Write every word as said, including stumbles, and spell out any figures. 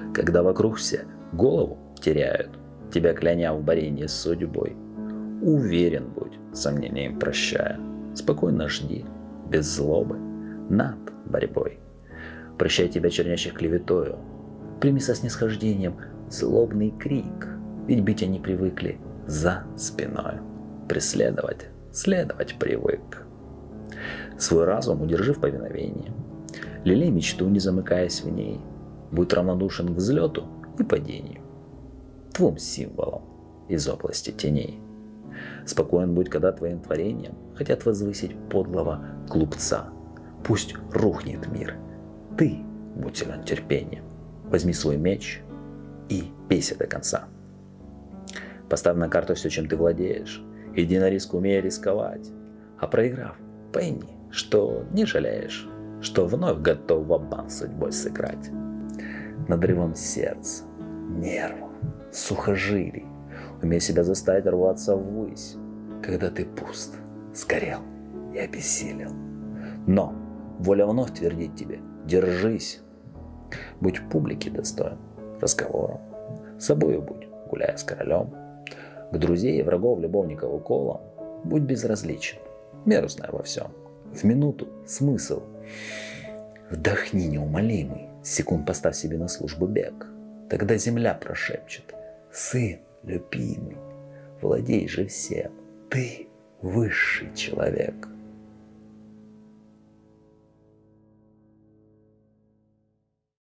Когда вокруг все голову теряют, тебя кляня в борении с судьбой. Уверен будь, сомнением прощая, спокойно жди, без злобы, над борьбой. Прощай тебя чернящих клеветою, прими со снисхождением злобный крик, ведь быть они привыкли за спиною, преследовать, следовать привык. Свой разум удержи в повиновении, лелей мечту, не замыкаясь в ней, будь равнодушен к взлету и падению, двум символам из области теней. Спокоен будь, когда твоим творением хотят возвысить подлого глупца. Пусть рухнет мир, ты будь силен терпением, возьми свой меч и бейся до конца. Поставь на карту все, чем ты владеешь, иди на риск, умея рисковать, а проиграв, пойми, что не жалеешь, что вновь готов ва-банк судьбой сыграть. Надрывом сердца, нервов, сухожилий, умей себя заставить рваться ввысь, когда ты пуст, сгорел и обессилел. Но воля вновь твердит тебе: держись. Будь публики достоин разговором, собою будь, гуляя с королем. К друзей, врагов, любовников уколом будь безразличен, меру знай во всем. В минуту смысл вдохни неумолимый, секунд поставь себе на службу бег. Тогда земля прошепчет: сын любимый, владей же всем, ты высший человек.